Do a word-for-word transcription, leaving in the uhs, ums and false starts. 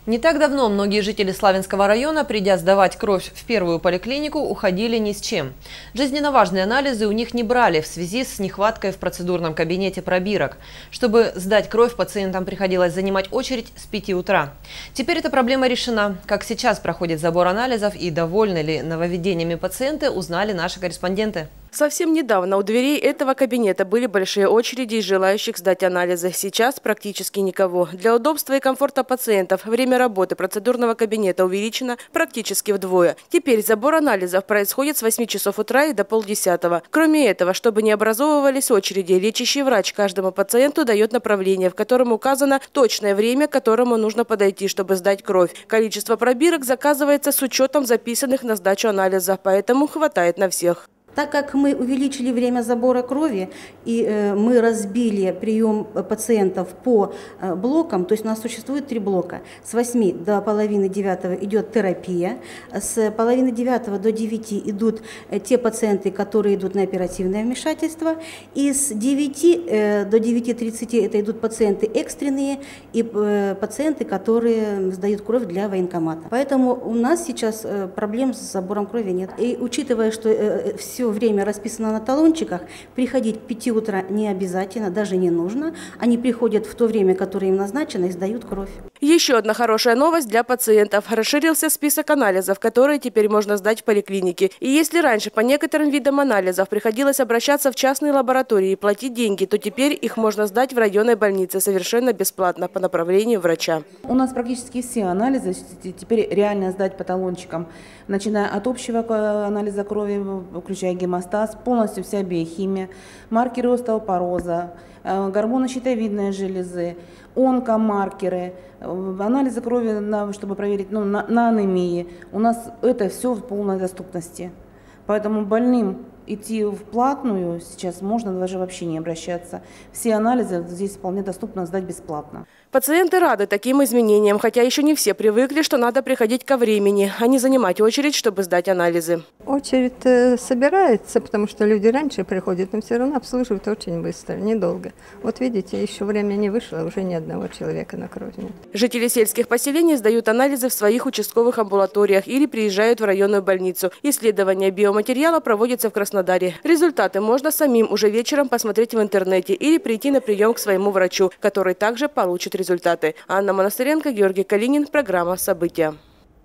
Не так давно многие жители Славянского района, придя сдавать кровь в первую поликлинику, уходили ни с чем. Жизненно важные анализы у них не брали в связи с нехваткой в процедурном кабинете пробирок. Чтобы сдать кровь, пациентам приходилось занимать очередь с пяти утра. Теперь эта проблема решена. Как сейчас проходит забор анализов и довольны ли нововведениями пациенты, узнали наши корреспонденты. Совсем недавно у дверей этого кабинета были большие очереди из желающих сдать анализы. Сейчас практически никого. Для удобства и комфорта пациентов время работы процедурного кабинета увеличено практически вдвое. Теперь забор анализов происходит с восьми часов утра и до полдесятого. Кроме этого, чтобы не образовывались очереди, лечащий врач каждому пациенту дает направление, в котором указано точное время, к которому нужно подойти, чтобы сдать кровь. Количество пробирок заказывается с учетом записанных на сдачу анализа, поэтому хватает на всех. Так как мы увеличили время забора крови и э, мы разбили прием пациентов по э, блокам, то есть у нас существует три блока. С восьми до половины девятого идет терапия, с половины девятого до девяти идут э, те пациенты, которые идут на оперативное вмешательство, и с девяти э, до девяти тридцати это идут пациенты экстренные и э, пациенты, которые сдают кровь для военкомата. Поэтому у нас сейчас э, проблем с забором крови нет. И учитывая, что э, все Все время расписано на талончиках, приходить к пяти утра не обязательно, даже не нужно. Они приходят в то время, которое им назначено, и сдают кровь. Еще одна хорошая новость для пациентов. Расширился список анализов, которые теперь можно сдать в поликлинике. И если раньше по некоторым видам анализов приходилось обращаться в частные лаборатории и платить деньги, то теперь их можно сдать в районной больнице совершенно бесплатно по направлению врача. У нас практически все анализы теперь реально сдать по талончикам, начиная от общего анализа крови, включая гемостаз, полностью вся биохимия, маркеры остеопороза, гормоны щитовидной железы, онкомаркеры, анализы крови, чтобы проверить ну, на, на анемии. У нас это все в полной доступности. Поэтому больным идти в платную сейчас можно даже вообще не обращаться. Все анализы здесь вполне доступно сдать бесплатно. Пациенты рады таким изменениям, хотя еще не все привыкли, что надо приходить ко времени, а не занимать очередь, чтобы сдать анализы. Очередь э, собирается, потому что люди раньше приходят, но все равно обслуживают очень быстро, недолго. Вот видите, еще время не вышло, уже ни одного человека на кровь нет. Жители сельских поселений сдают анализы в своих участковых амбулаториях или приезжают в районную больницу. Исследование биоматериала проводится в Краснодаре. Результаты можно самим уже вечером посмотреть в интернете или прийти на прием к своему врачу, который также получит результаты. Анна Монастыренко, Георгий Калинин. Программа «События».